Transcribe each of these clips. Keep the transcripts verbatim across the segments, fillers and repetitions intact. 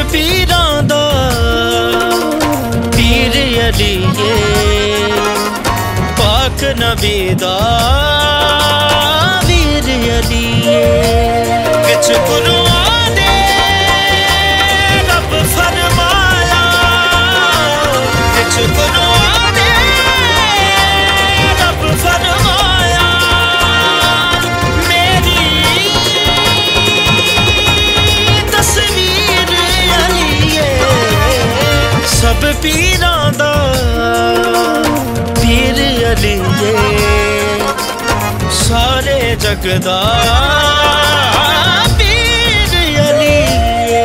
पीरां दा पीर अलीए पाक नबी दा वीर अलीए किछ कुरान दे रब फरमाया किछ कुरान दे रब फरमाया मेरी तस्वीर अलीए सब पीरां दा पीर अलीए सारे जगदा पीर अलीए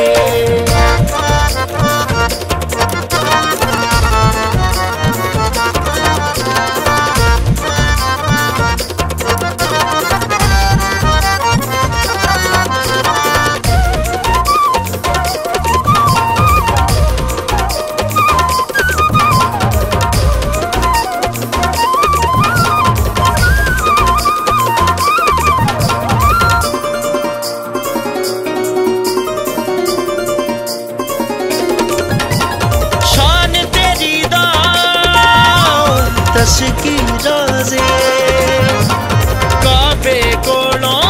की राज़े काबे कोलों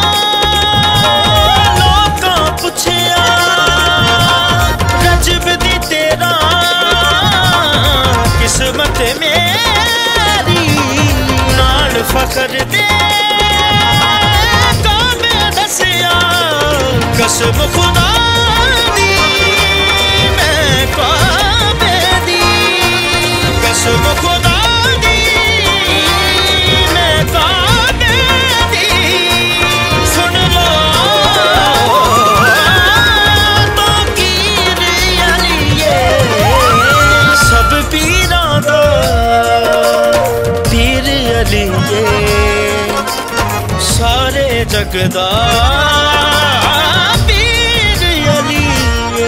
लोकां पुछया रजब दी तेरा किस्मत मेरी नाल फखर दे काबे दसिया कसम खुदा दी मैं काबे दी कसम खुदा सारे जगदा पीर अलीए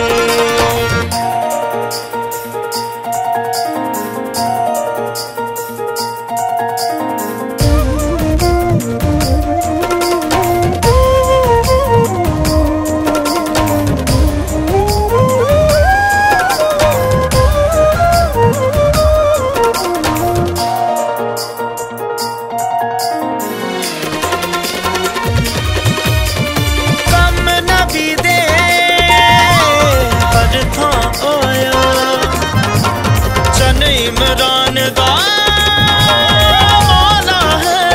इमरान दा मौला है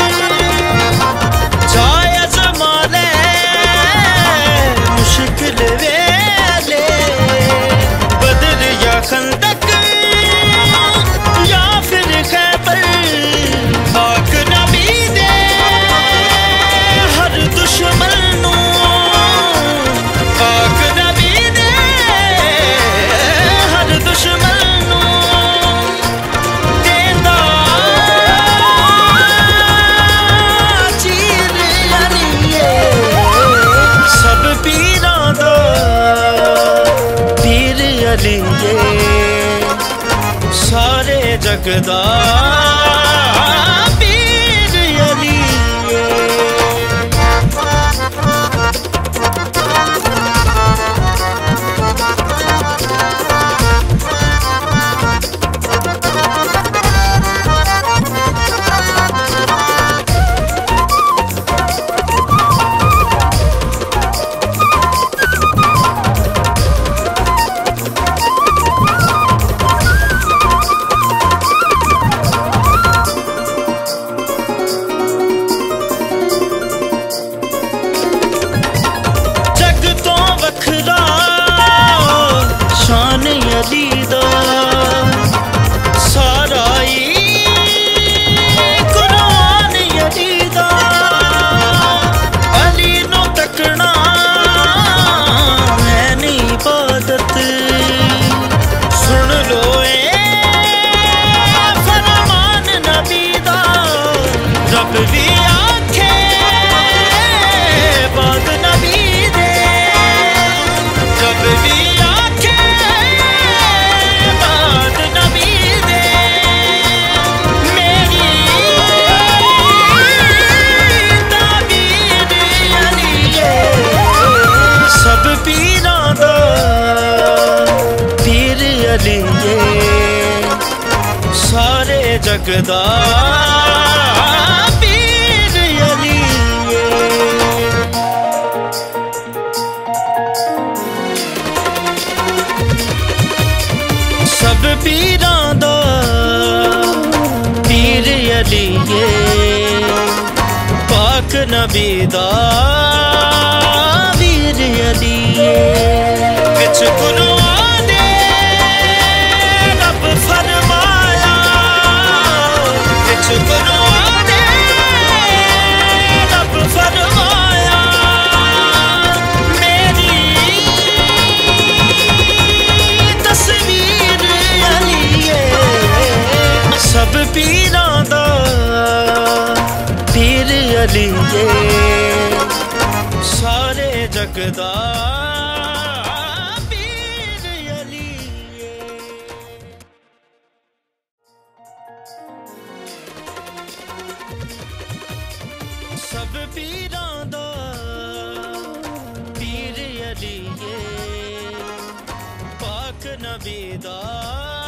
जायज़ माले मुश्किल वेले बदर या खंदक या फिर खैबर पाक नबी दे हर दुश्मन नू पाक नबी दे हर दुश्मन सारे जगदा पीर अलीए जगदा पीर अली सब पीरां दा पीर अली पाक नबी दा वीर अली विच कुरान दे रब फरमाया विच कुरान दे रब फरमाया मेरी तस्वीर अली सब पीरां दा पीर अली सारे जगदा पीर अली सब पीरां दा पीर अली पाक नबी दा